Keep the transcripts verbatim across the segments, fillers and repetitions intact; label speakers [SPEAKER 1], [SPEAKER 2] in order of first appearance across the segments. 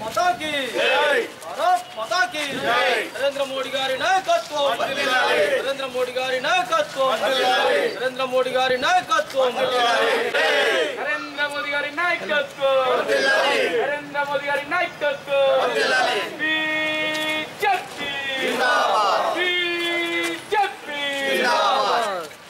[SPEAKER 1] माता की जय, भारत माता की जय। नरेंद्र मोदी गारी नायकत्వం, नरेंद्र मोदी गारी नायकत्వం, नरेंद्र मोदी गारी नायकत्వం, नरेंद्र मोदी गारी नायकत्వం, नरेंद्र मोदी गारी नायकत्వం, बीजेपी जिंदाबाद, बीजेपी जिंदाबाद।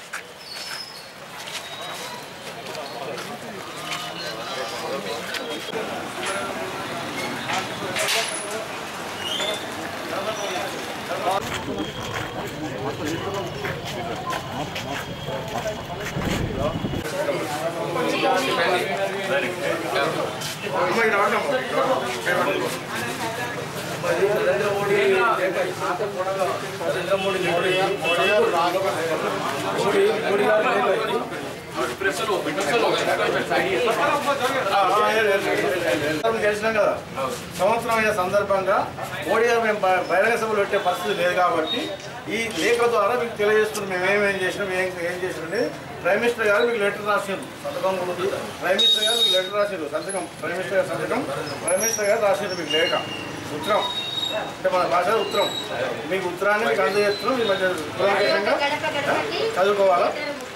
[SPEAKER 1] नरेंद्र मोदी नरेंद्र मोदी గెలిచినాం కదా సంవత్సరం అయిన సందర్భంగా మోడీ గారు మేము బహిరంగ సభలు పెట్టే పరిస్థితి లేదు కాబట్టి ఈ లేఖ ద్వారా మీకు తెలియజేస్తున్నాం మేము ఏమేం చేసినాం ఏం ఏం చేసినాం ప్రైమ్ మినిస్టర్ గారు మీకు లెటర్ రాసిండు సంతకం ఉంది ప్రైమ్ మినిస్టర్ గారు మీకు లెటర్ రాసిండు సంతకం ప్రైమ్ మినిస్టర్ గారు సంతకం ప్రైమ్ మినిస్టర్ గారు రాసిండు మీకు లేఖ ఉత్తరం అంటే మన భాష ఉత్తరం మీకు ఉత్తరాన్ని మీకు అందజేస్తున్నాం మీ మధ్య చదువుకోవాలా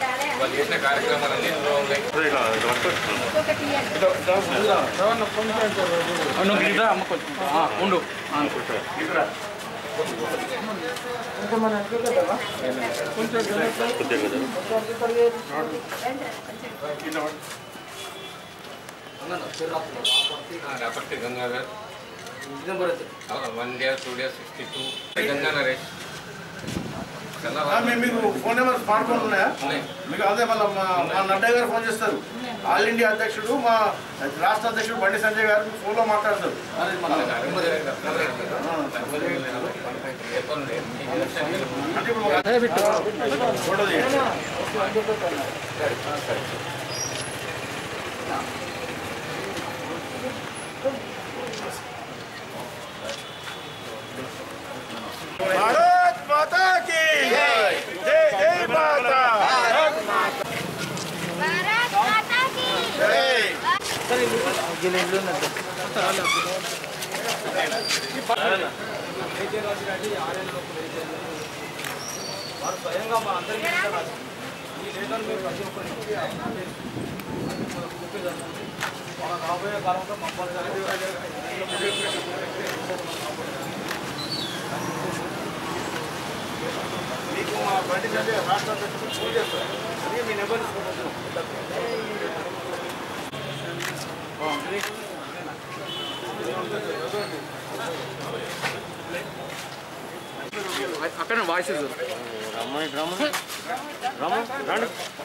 [SPEAKER 1] ఉండు
[SPEAKER 2] Gangadhar one day two days sixty two Ganga Naresh
[SPEAKER 1] మీకు ఫోన్ నెంబర్ స్మార్ట్ ఫోన్ ఉన్నాయా మీకు అదే మళ్ళీ మా నడ్డా గారు ఫోన్ చేస్తారు ఆల్ ఇండియా అధ్యక్షుడు మా రాష్ట్ర అధ్యక్షుడు బండి సంజయ్ గారు మీకు ఫోన్లో మాట్లాడతారు ఫోటో भारत माता की जय, जय जय माता, भारत माता की जय। స్వయంగా మా అందరికీ ఈ లేఖను మీరు ప్రతి ఒక్కరికి మన రాబోయే కాలంలో కంపల్సరీ మీకు మా బండి కంటే రాష్ట్ర అధ్యక్షుడు ఫోన్ చేస్తారు అది మీ నెంబర్
[SPEAKER 3] అక్కడ వాయిస్ రమ్మని రమ్మని రమ్మ రండి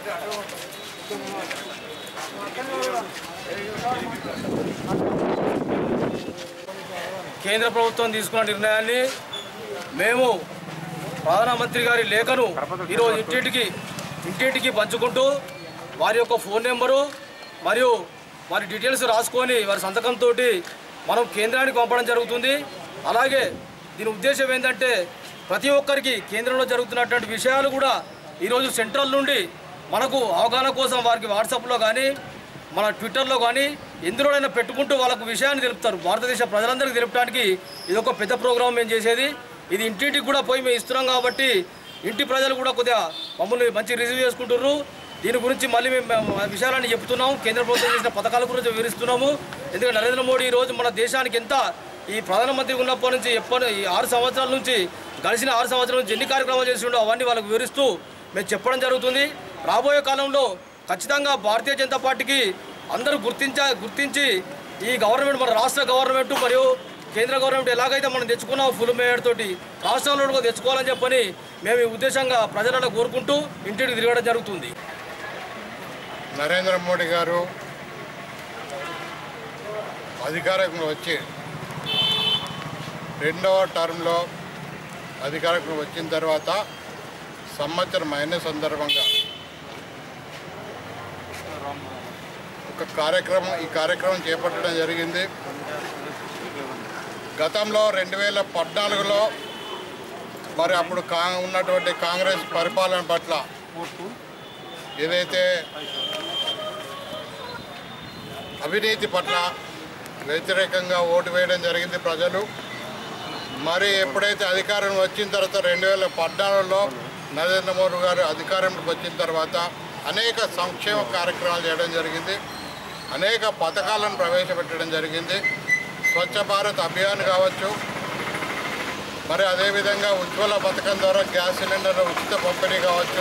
[SPEAKER 1] కేంద్ర ప్రభుత్వం తీసుకున్న నిర్ణయాన్ని మేము ప్రధానమంత్రి గారి లేఖను ఈరోజు ఇంటింటికి ఇంటింటికి పంచుకుంటూ వారి యొక్క ఫోన్ నెంబరు మరియు వారి డీటెయిల్స్ రాసుకొని వారి సంతకంతో మనం కేంద్రానికి పంపడం జరుగుతుంది. అలాగే దీని ఉద్దేశం ఏంటంటే ప్రతి ఒక్కరికి కేంద్రంలో జరుగుతున్నటువంటి విషయాలు కూడా ఈరోజు సెంట్రల్ నుండి మనకు అవగాహన కోసం వారికి వాట్సాప్లో కానీ మన ట్విట్టర్లో కానీ ఎందులోనైనా పెట్టుకుంటూ వాళ్ళకు విషయాన్ని తెలుపుతారు. భారతదేశ ప్రజలందరికీ తెలుపడానికి ఇది ఒక పెద్ద ప్రోగ్రాం మేము చేసేది. ఇది ఇంటింటికి కూడా పోయి మేము ఇస్తున్నాం కాబట్టి ఇంటి ప్రజలు కూడా కొద్దిగా మమ్మల్ని మంచి రిసీవ్ చేసుకుంటున్నారు. దీని గురించి మళ్ళీ మేము విషయాలన్నీ చెప్తున్నాము. కేంద్ర ప్రభుత్వం చేసిన పథకాల గురించి వివరిస్తున్నాము. ఎందుకంటే నరేంద్ర మోడీ ఈరోజు మన దేశానికి ఎంత ఈ ప్రధానమంత్రి ఉన్నప్పటి నుంచి ఎప్పటి ఈ ఆరు సంవత్సరాల నుంచి గడిచిన ఆరు సంవత్సరాల నుంచి ఎన్ని కార్యక్రమాలు చేస్తుండో అవన్నీ వాళ్ళకు వివరిస్తూ మేము చెప్పడం జరుగుతుంది. రాబోయే కాలంలో ఖచ్చితంగా భారతీయ జనతా పార్టీకి అందరూ గుర్తించ గుర్తించి ఈ గవర్నమెంట్ మన రాష్ట్ర గవర్నమెంట్ మరియు కేంద్ర గవర్నమెంట్ ఎలాగైతే మనం తెచ్చుకున్నాం ఫుల్ మేయర్ తోటి రాష్ట్రంలో కూడా తెచ్చుకోవాలని చెప్పని మేము ఈ ఉద్దేశంగా ప్రజలను కోరుకుంటూ ఇంటికి తిరగడం జరుగుతుంది.
[SPEAKER 4] నరేంద్ర మోడీ గారు అధికారంలో వచ్చి రెండవ టర్మ్లో అధికారంలో వచ్చిన తర్వాత సంవత్సరం అయిన సందర్భంగా ఒక కార్యక్రమం ఈ కార్యక్రమం చేపట్టడం జరిగింది. గతంలో రెండు వేల పద్నాలుగులో మరి అప్పుడు కా ఉన్నటువంటి కాంగ్రెస్ పరిపాలన పట్ల ఏదైతే అవినీతి పట్ల వ్యతిరేకంగా ఓటు వేయడం జరిగింది ప్రజలు. మరి ఎప్పుడైతే అధికారం వచ్చిన తర్వాత రెండు వేల పద్నాలుగులో నరేంద్ర మోడీ గారు అధికారంలోకి వచ్చిన తర్వాత అనేక సంక్షేమ కార్యక్రమాలు చేయడం జరిగింది, అనేక పథకాలను ప్రవేశపెట్టడం జరిగింది. స్వచ్ఛ భారత్ అభియాన్ కావచ్చు, మరి అదేవిధంగా ఉజ్వల పథకం ద్వారా గ్యాస్ సిలిండర్ ఉచిత పంపిణీ కావచ్చు,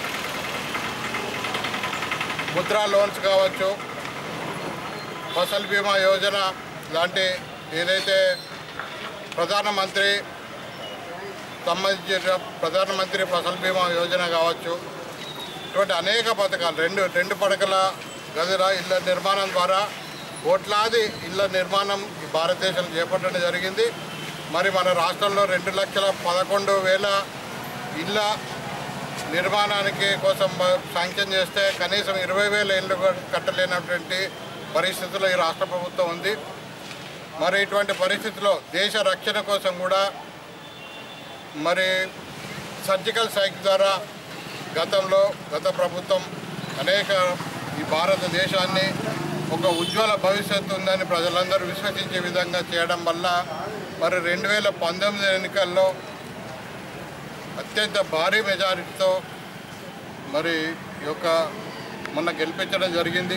[SPEAKER 4] ముద్రా లోన్స్ కావచ్చు, ఫసల్ బీమా యోజన లాంటి ఏదైతే ప్రధానమంత్రి సంబంధించిన ప్రధానమంత్రి ఫసల్ బీమా యోజన కావచ్చు, ఇటువంటి అనేక పథకాలు రెండు రెండు పడకల గదుల ఇళ్ల నిర్మాణం ద్వారా కోట్లాది ఇళ్ల నిర్మాణం ఈ భారతదేశంలో చేపట్టడం జరిగింది. మరి మన రాష్ట్రంలో రెండు లక్షల పదకొండు వేల ఇళ్ల నిర్మాణానికి కోసం శాంక్షన్ చేస్తే కనీసం ఇరవై వేల ఇళ్ళు కట్టలేనటువంటి పరిస్థితుల్లో ఈ రాష్ట్ర ప్రభుత్వం ఉంది. మరి ఇటువంటి పరిస్థితుల్లో దేశ రక్షణ కోసం కూడా మరి సర్జికల్ స్ట్రైక్ ద్వారా గతంలో గత ప్రభుత్వం అనేక ఈ భారతదేశాన్ని ఒక ఉజ్వల భవిష్యత్తు ఉందని ప్రజలందరూ విశ్వసించే విధంగా చేయడం వల్ల మరి రెండు వేల పంతొమ్మిది ఎన్నికల్లో అత్యంత భారీ మెజారిటీతో మరి ఈ యొక్క మొన్న గెలిపించడం జరిగింది.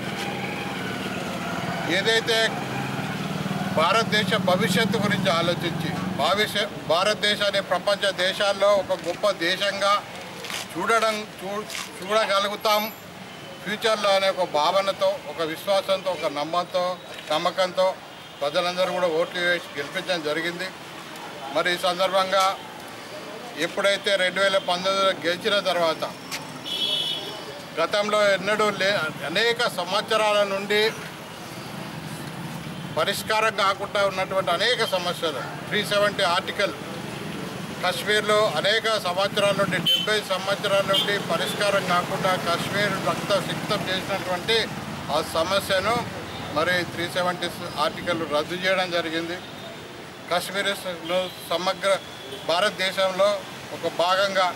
[SPEAKER 4] ఏదైతే భారతదేశ భవిష్యత్తు గురించి ఆలోచించి భవిష్య భారతదేశాన్ని ప్రపంచ దేశాల్లో ఒక గొప్ప దేశంగా చూడడం చూ చూడగలుగుతాం ఫ్యూచర్లో అనే ఒక భావనతో, ఒక విశ్వాసంతో, ఒక నమ్మకంతో నమ్మకంతో ప్రజలందరూ కూడా ఓట్లు వేసి గెలిపించడం జరిగింది. మరి ఈ సందర్భంగా ఎప్పుడైతే రెండు వేల పంతొమ్మిదిలో గెలిచిన తర్వాత గతంలో ఎన్నడూ లే అనేక సంవత్సరాల నుండి పరిష్కారం కాకుండా ఉన్నటువంటి అనేక సమస్యలు, త్రీ సెవెంటీ ఆర్టికల్ కాశ్మీర్లో అనేక సంవత్సరాల నుండి డెబ్బై సంవత్సరాల నుండి పరిష్కారం కాకుండా కాశ్మీర్ రక్త సిక్తం చేసినటువంటి ఆ సమస్యను మరి త్రీ సెవెంటీ ఆర్టికల్ రద్దు చేయడం జరిగింది. కాశ్మీర్ను సమగ్ర భారతదేశంలో ఒక భాగంగా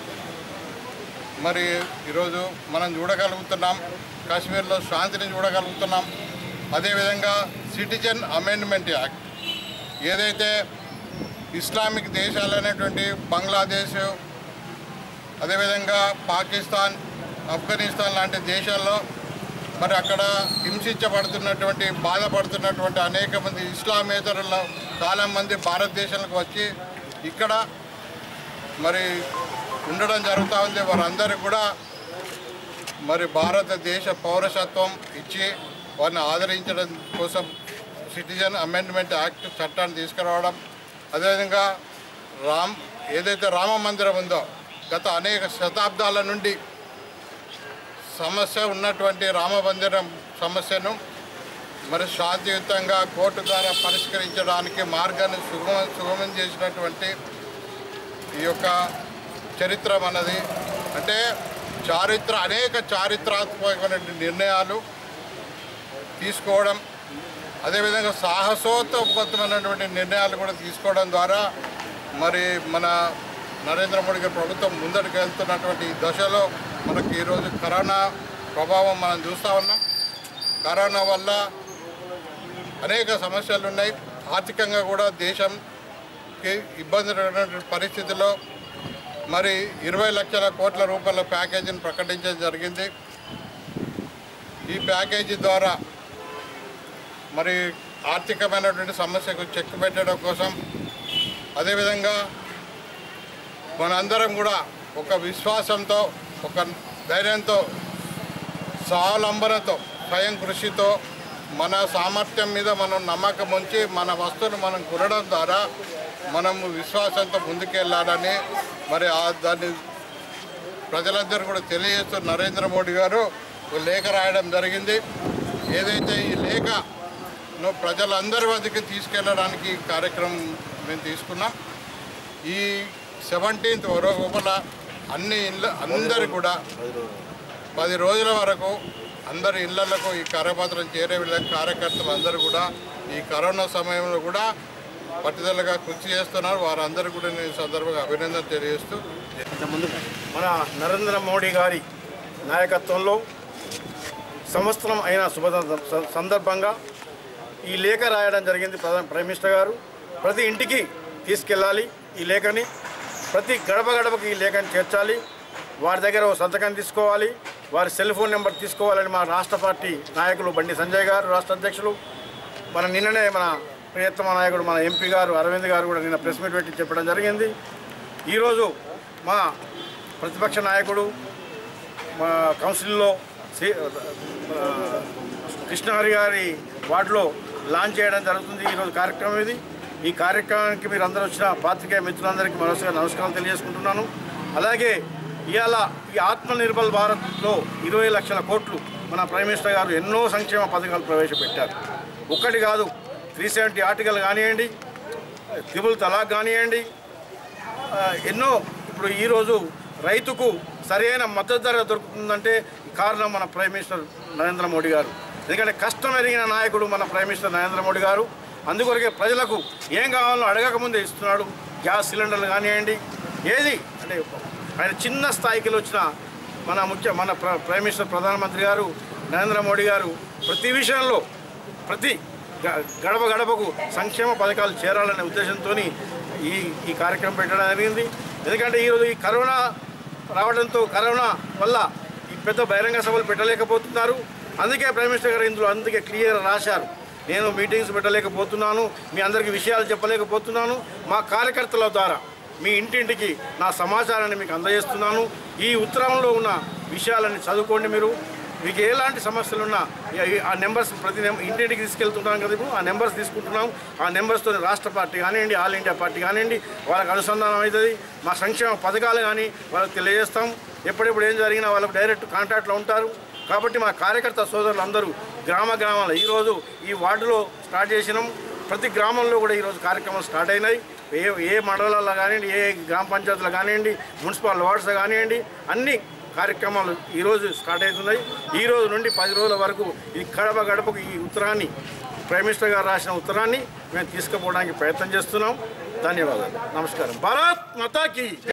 [SPEAKER 4] మరి ఈరోజు మనం చూడగలుగుతున్నాం, కాశ్మీర్లో శాంతిని చూడగలుగుతున్నాం. అదేవిధంగా సిటిజన్ అమెండ్మెంట్ యాక్ట్ ఏదైతే ఇస్లామిక్ దేశాలు అనేటువంటి బంగ్లాదేశ్, అదేవిధంగా పాకిస్తాన్, ఆఫ్ఘనిస్తాన్ లాంటి దేశాల్లో మరి అక్కడ హింసించబడుతున్నటువంటి బాధపడుతున్నటువంటి అనేక మంది ఇస్లామేతరుల చాలామంది భారతదేశానికి వచ్చి ఇక్కడ మరి ఉండడం జరుగుతూ ఉంది. వారందరికీ కూడా మరి భారతదేశ పౌరసత్వం ఇచ్చి వారిని ఆదరించడం కోసం సిటిజన్ అమెండ్మెంట్ యాక్ట్ చట్టాన్ని తీసుకురావడం, అదేవిధంగా రామ్ ఏదైతే రామ మందిరం ఉందో గత అనేక శతాబ్దాల నుండి సమస్య ఉన్నటువంటి రామ మందిరం సమస్యను మరి శాంతియుతంగా కోర్టు ద్వారా పరిష్కరించడానికి మార్గాన్ని సుగమం సుగమం చేసినటువంటి ఈ యొక్క చరిత్ర మనది. అంటే చారిత్ర అనేక చారిత్రాత్మకమైన నిర్ణయాలు తీసుకోవడం, అదేవిధంగా సాహసోత్పత్తమైనటువంటి నిర్ణయాలు కూడా తీసుకోవడం ద్వారా మరి మన నరేంద్ర మోడీ గారి ప్రభుత్వం ముందరికి వెళ్తున్నటువంటి ఈ దశలో మనకి ఈరోజు కరోనా ప్రభావం మనం చూస్తూ ఉన్నాం. కరోనా వల్ల అనేక సమస్యలు ఉన్నాయి. ఆర్థికంగా కూడా దేశంకి ఇబ్బంది పరిస్థితిలో మరి ఇరవై లక్షల కోట్ల రూపాయల ప్యాకేజీని ప్రకటించడం జరిగింది. ఈ ప్యాకేజీ ద్వారా మరి ఆర్థికమైనటువంటి సమస్యకు చెక్ పెట్టడం కోసం, అదేవిధంగా మనందరం కూడా ఒక విశ్వాసంతో, ఒక ధైర్యంతో, స్వావలంబనతో, స్వయం కృషితో మన సామర్థ్యం మీద మనం నమ్మకం ఉంచి మన వస్తువును మనం కొనడం ద్వారా మనము విశ్వాసంతో ముందుకెళ్ళాలని మరి దాన్ని ప్రజలందరూ కూడా తెలియజేస్తూ నరేంద్ర మోడీ గారు ఒక లేఖ రాయడం జరిగింది. ఏదైతే ఈ లేఖను ప్రజలందరి వద్దకు తీసుకెళ్ళడానికి కార్యక్రమం మేము తీసుకున్నాం. ఈ సెవెంటీన్త్ లోపల అన్ని ఇళ్ళ అందరు కూడా పది రోజుల వరకు అందరి ఇళ్లకు ఈ కరపత్రం చేరే విధంగా కార్యకర్తలు అందరూ కూడా ఈ కరోనా సమయంలో కూడా పట్టుదలగా కృషి చేస్తున్నారు. వారందరూ కూడా నేను సందర్భంగా అభినందన తెలియజేస్తూ
[SPEAKER 5] మన నరేంద్ర మోడీ గారి నాయకత్వంలో సంవత్సరం అయిన శుభ సందర్భంగా ఈ లేఖ రాయడం జరిగింది. ప్రధాన ప్రైమ్ మినిస్టర్ గారు ప్రతి ఇంటికి తీసుకెళ్ళాలి, ఈ లేఖని ప్రతి గడప గడపకి ఈ లేఖని చేర్చాలి, వారి దగ్గర ఒక సంతకం తీసుకోవాలి, వారి సెల్ ఫోన్ నెంబర్ తీసుకోవాలని మా రాష్ట్ర పార్టీ నాయకులు బండి సంజయ్ గారు, రాష్ట్ర అధ్యక్షులు, మన నిన్ననే మన ప్రియతమ నాయకుడు మన ఎంపీ గారు అరవింద్ గారు కూడా నిన్న ప్రెస్ మీట్ పెట్టి చెప్పడం జరిగింది. ఈరోజు మా ప్రతిపక్ష నాయకుడు మా కౌన్సిల్లో కృష్ణహరి గారి వార్డులో లాంచ్ చేయడం జరుగుతుంది. ఈరోజు కార్యక్రమం ఇది. ఈ కార్యక్రమానికి మీరు అందరూ వచ్చిన పాత్రికేయ మిత్రులందరికీ మరోసారి నమస్కారం తెలియజేసుకుంటున్నాను. అలాగే ఇవాళ ఈ ఆత్మనిర్భర్ భారత్లో ఇరవై లక్షల కోట్లు మన ప్రైమ్ మినిస్టర్ గారు ఎన్నో సంక్షేమ పథకాలు ప్రవేశపెట్టారు. ఒక్కటి కాదు, త్రీ సెవెంటీ ఆర్టికల్ కానివ్వండి, త్రిబుల్ తలాక్ కానివ్వండి, ఎన్నో. ఇప్పుడు ఈరోజు రైతుకు సరైన మద్దతు ధర దొరుకుతుందంటే కారణం మన ప్రైమ్ మినిస్టర్ నరేంద్ర మోడీ గారు. ఎందుకంటే కష్టం ఎరిగిన నాయకుడు మన ప్రైమ్ మినిస్టర్ నరేంద్ర మోడీ గారు. అందుకొరకే ప్రజలకు ఏం కావాలో అడగకముందే ఇస్తున్నాడు. గ్యాస్ సిలిండర్లు కానివ్వండి, ఏది అంటే ఆయన చిన్న స్థాయికి వచ్చిన మన ముఖ్య మన ప్రైమ్ మినిస్టర్ ప్రధానమంత్రి గారు నరేంద్ర మోడీ గారు ప్రతి విషయంలో ప్రతి గడప గడపకు సంక్షేమ పథకాలు చేరాలనే ఉద్దేశంతో ఈ ఈ కార్యక్రమం పెట్టడం జరిగింది. ఎందుకంటే ఈరోజు ఈ కరోనా రావడంతో కరోనా వల్ల ఈ పెద్ద బహిరంగ సభలు పెట్టలేకపోతున్నారు. అందుకే ప్రైమ్ మినిస్టర్ గారు ఇందులో అందుకే క్లియర్ రాశారు, నేను మీటింగ్స్ పెట్టలేకపోతున్నాను, మీ అందరికీ విషయాలు చెప్పలేకపోతున్నాను, మా కార్యకర్తల ద్వారా మీ ఇంటింటికి నా సమాచారాన్ని మీకు అందజేస్తున్నాను. ఈ ఉత్తరంలో ఉన్న విషయాలని చదువుకోండి. మీరు మీకు ఎలాంటి సమస్యలున్నా ఆ నెంబర్స్ ప్రతి ఇంటింటికి తీసుకెళ్తున్నాం కదా, ఇప్పుడు ఆ నెంబర్స్ తీసుకుంటున్నాం. ఆ నెంబర్స్తో రాష్ట్ర పార్టీ కానివ్వండి, ఆల్ ఇండియా పార్టీ కానివ్వండి, వాళ్ళకి అనుసంధానం అవుతుంది. మా సంక్షేమ పథకాలు కానీ వాళ్ళకి తెలియజేస్తాం. ఎప్పుడెప్పుడు ఏం జరిగినా వాళ్ళకు డైరెక్ట్ కాంటాక్ట్లో ఉంటారు. కాబట్టి మా కార్యకర్త సోదరులు అందరూ గ్రామ గ్రామాల ఈరోజు ఈ వార్డులో స్టార్ట్ చేసినాం. ప్రతి గ్రామంలో కూడా ఈరోజు కార్యక్రమాలు స్టార్ట్ అయినాయి. ఏ ఏ మండలాల్లో కానివ్వండి, ఏ గ్రామ పంచాయతీలు కానివ్వండి, మున్సిపల్ వార్డ్స్ కానివ్వండి, అన్ని కార్యక్రమాలు ఈరోజు స్టార్ట్ అవుతున్నాయి. ఈ రోజు నుండి పది రోజుల వరకు ఈ గడప గడపకు ఈ ఉత్తరాన్ని ప్రైమ్ మినిస్టర్ గారు రాసిన ఉత్తరాన్ని మేము తీసుకుపోవడానికి ప్రయత్నం చేస్తున్నాం. ధన్యవాదాలు. నమస్కారం. భారత్ మాతా కీ.